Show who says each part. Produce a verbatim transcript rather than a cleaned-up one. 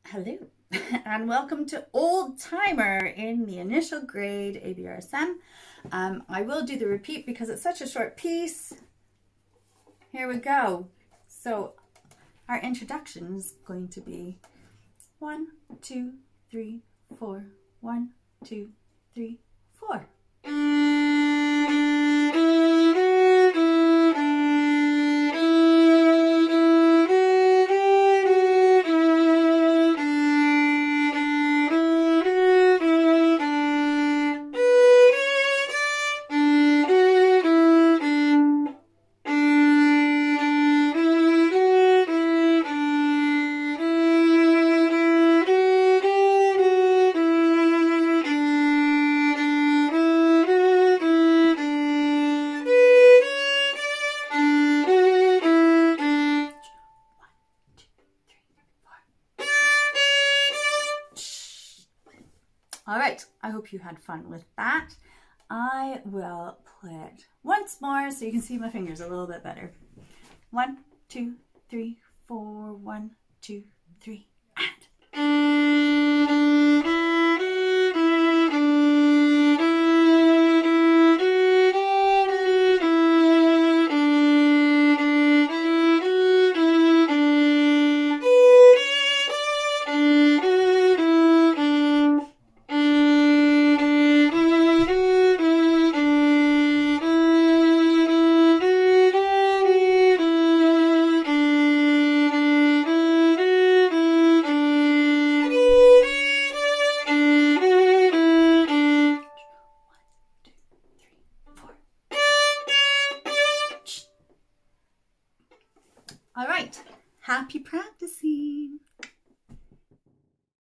Speaker 1: Hello and welcome to Old Timer in the initial grade A B R S M. Um, I will do the repeat because it's such a short piece. Here we go. So our introduction is going to be one, two, three, four, one, two, three, four. All right, I hope you had fun with that. I will play it once more so you can see my fingers a little bit better. One, two, three, four, one, two, three, and. All right, happy practicing.